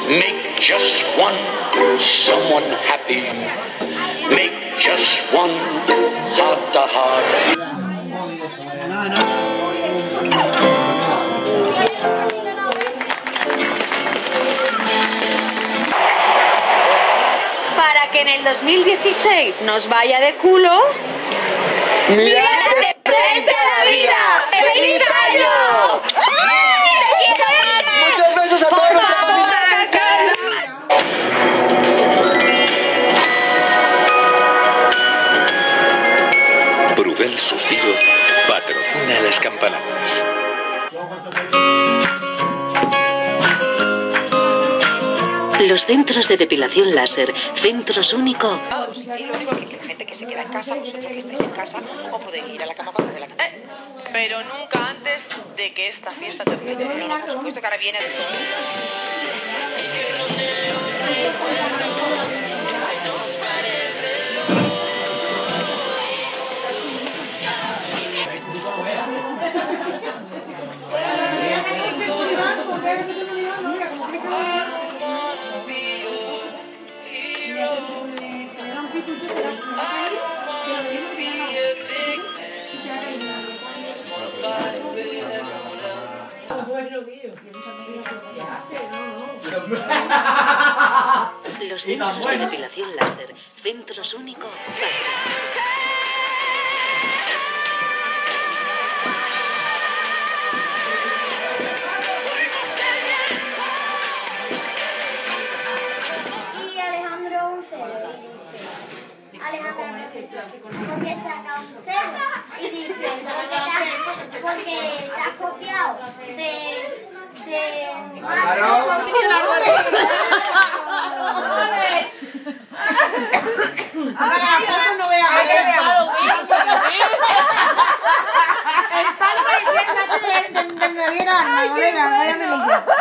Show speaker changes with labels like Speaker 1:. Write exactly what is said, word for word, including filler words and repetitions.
Speaker 1: Make just one someone happy. Make just one heart to heart.
Speaker 2: Para que en el dos mil dieciséis nos vaya de culo, ¡mira de frente a la vida! ¡Feliz año!
Speaker 3: Muchos besos a todos nuestra familia.
Speaker 4: Brugal Suspiro patrocina las campanadas.
Speaker 5: Los centros de depilación láser, centros único.
Speaker 6: Y lo único que la gente que se queda en casa, vosotros que estáis en casa, os podéis ir a la cama cuando de la cama.
Speaker 7: Eh, pero nunca antes de que esta fiesta termine.
Speaker 6: No, no, por supuesto que ahora viene.
Speaker 5: Los centros de depilación láser, centros único.
Speaker 8: Y Alejandro un cero y dice, Alejandro, ¿por qué saca un cero? Y dice, porque te has, porque te has copiado de... de...
Speaker 9: Ahora la foto no vea a el palo de siempre de la nevera, colega, vaya me